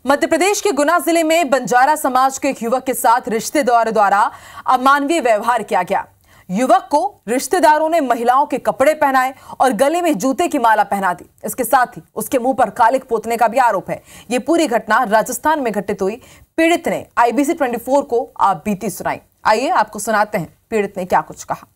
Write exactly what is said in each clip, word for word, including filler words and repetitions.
मध्य प्रदेश के गुना जिले में बंजारा समाज के एक युवक के साथ रिश्तेदारों द्वारा अमानवीय व्यवहार किया गया। युवक को रिश्तेदारों ने महिलाओं के कपड़े पहनाए और गले में जूते की माला पहना दी। इसके साथ ही उसके मुंह पर कालिक पोतने का भी आरोप है। ये पूरी घटना राजस्थान में घटित हुई। पीड़ित ने आईबीसी चौबीस को आप बीती सुनाई। आइए आपको सुनाते हैं पीड़ित ने क्या कुछ कहा।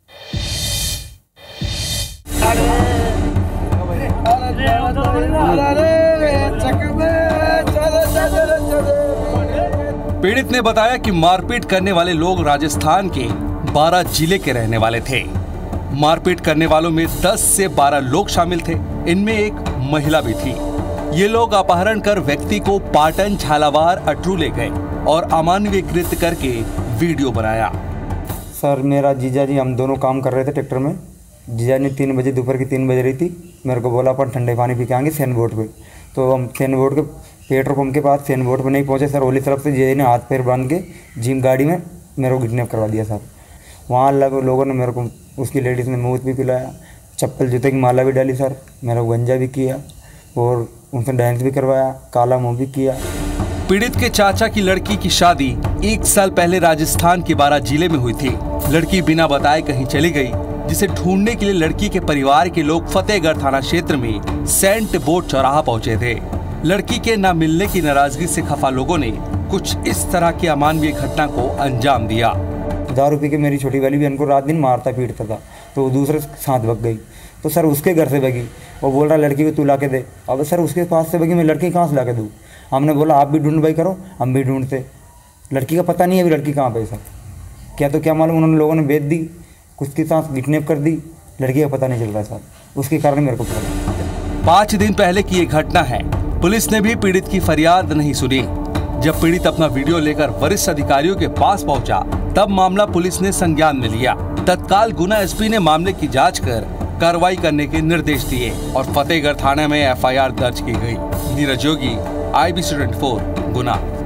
पीड़ित ने बताया कि मारपीट करने वाले लोग राजस्थान के बारह जिले के रहने वाले थे। मारपीट करने वालों में दस से बारह लोग शामिल थे। इनमें एक महिला भी थी। ये लोग अपहरण कर व्यक्ति को पाटन, झालावाड़, अटरू ले गए और अमानवीय कृत्य करके वीडियो बनाया। सर मेरा जीजा जी, हम दोनों काम कर रहे थे ट्रैक्टर में। जीजा ने तीन बजे दोपहर की तीन बज रही थी, मेरे को बोला अपन ठंडे पानी पी के आएंगे सैन बोर्ड पे। तो हम सैन बोर्ड के पेट्रोल पंप के पास सैन बोर्ड पे नहीं पहुंचे सर। ओली तरफ से जीजा ने हाथ पैर बांध के जिम गाड़ी में मेरे को किडनैप करवा दिया सर। वहाँ लोगों ने मेरे को, उसकी लेडीज़ ने मूत भी पिलाया, चप्पल जूते की माला भी डाली सर, मेरा गंजा भी किया और उनसे डांस भी करवाया, काला मुँह भी किया। पीड़ित के चाचा की लड़की की शादी एक साल पहले राजस्थान के बारह जिले में हुई थी। लड़की बिना बताए कहीं चली गई, जिसे ढूंढने के लिए लड़की के परिवार के लोग फतेहगढ़ थाना क्षेत्र में सेंट बोर्ड चौराहा पहुंचे थे। लड़की के न मिलने की नाराजगी से खफा लोगों ने कुछ इस तरह की अमानवीय घटना को अंजाम दिया। दारू पी के मेरी छोटी वाली बहन को रात दिन मारता पीटता था, तो वो दूसरे साथ भग गई। तो सर उसके घर से भगी, वो बोल रहा लड़की को तू ला के दे। अब सर उसके पास से भगी, मैं लड़की कहाँ से ला के दूँ? हमने बोला आप भी ढूंढ भाई करो, हम भी ढूंढते। लड़की का पता नहीं है अभी लड़की कहाँ पे सर। क्या तो क्या मालूम, उन्होंने लोगों ने बेच दी, कुछ के साथ किडनैप कर दी। लड़की का पता नहीं चल रहा सर, उसके कारण मेरे को पता। पाँच दिन पहले की ये घटना है। पुलिस ने भी पीड़ित की फरियाद नहीं सुनी। जब पीड़ित अपना वीडियो लेकर वरिष्ठ अधिकारियों के पास पहुंचा, तब मामला पुलिस ने संज्ञान में लिया। तत्काल गुना एसपी ने मामले की जांच कर कार्रवाई करने के निर्देश दिए और फतेहगढ़ थाने में एफ आई आर दर्ज की गई। नीरज योगी, आईबीसी चौबीस गुना।